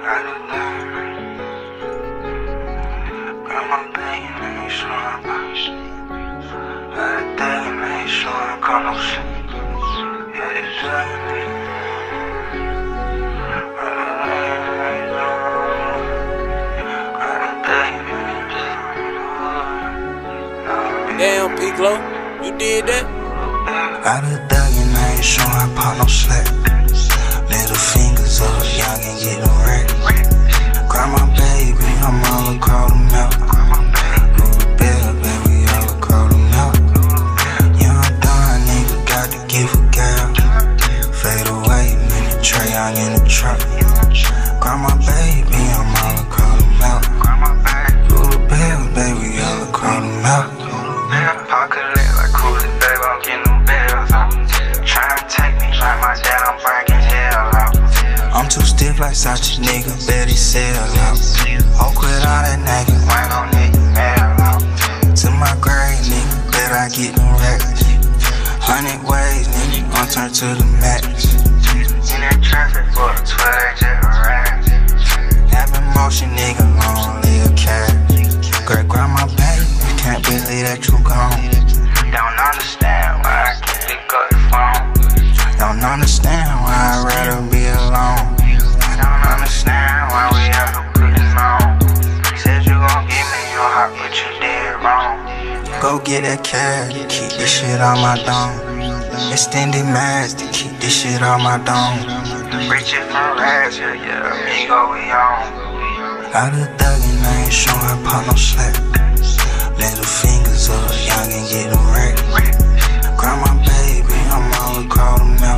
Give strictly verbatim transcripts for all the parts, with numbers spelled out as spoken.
Damn, P-Glow, you did that? Got a thug and I ain't sure I pop no slack. Little fingers up, young and getting wrecked. Grab my baby, I'm all across the map. Louis Bell, baby, all across the map. Young Don, nigga, got the gift of gal. Fade away, nigga, Trey, young in the truck. Grab my baby, I'm all across the map. Louis Bell, baby, all across the map. Pocket lit like Cooley, baby, I'm getting them bells out. Tryna take me like my dad, I'm breaking hell out. I'm too stiff like Sachi, nigga, bet he sell out. Oh, quit all that nigga, Why gon' nigga mail out? to my grave, nigga, bet I get them racks. Hundred ways, nigga, I'm turned to the max. In that traffic for a twelve, they just harass. Having motion, nigga, long live cash. Great grandma, baby, can't believe that you gone. Don't understand why I keep it good phone. Don't understand why I'd rather be alone. I don't understand why we have to put it on. Said you gon' give me your heart, but you did wrong. Go get that cash, keep this shit on my dome. Extended mask to keep this shit on my dome. Reaching for rags, yeah, yeah, amigo, we on. Got a thug and I ain't sure I pop no slack. Little fingers up, young and getting wrecked. Grab my baby, I'm all across the map.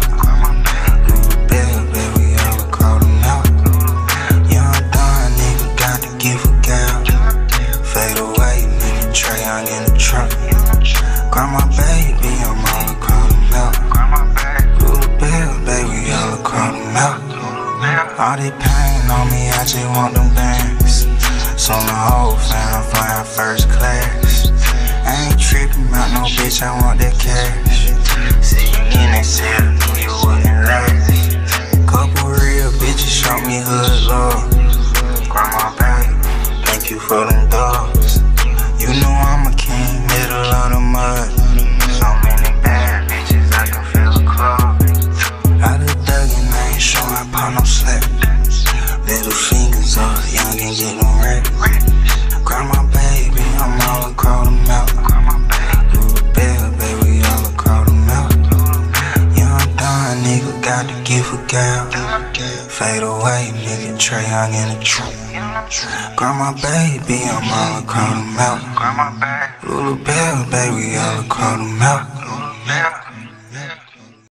Louis Bell, baby, all across the map. Young Don, nigga, got the gift of gal. Fade away, nigga, Trey, young in the truck. Grab my baby, I'm all across the map. Louis Bell, baby, all across the map. All this pain on me, I just want them bands. So the whole fam flying first class. I ain't tripping about no bitch, I want that cash. See you in that cell, knew you wouldn't last. Couple real bitches show me hood love. Grandma, baby, Thank you for them dogs. You know I'm a king, middle of the mud. so many bad bitches, I can feel the club. Out of thug and I ain't sure I pop no slack. Little fingers up, young and getting wrecked. Grab my baby, I'm all across the map. Louis Bell, baby, all across the map. Young Don, nigga, got the gift of gal. Fade away, nigga, Trey, young in the truck. Grab my baby, I'm all across the map. Grandma, baby, Louis Bell, baby, all across the map. yeah.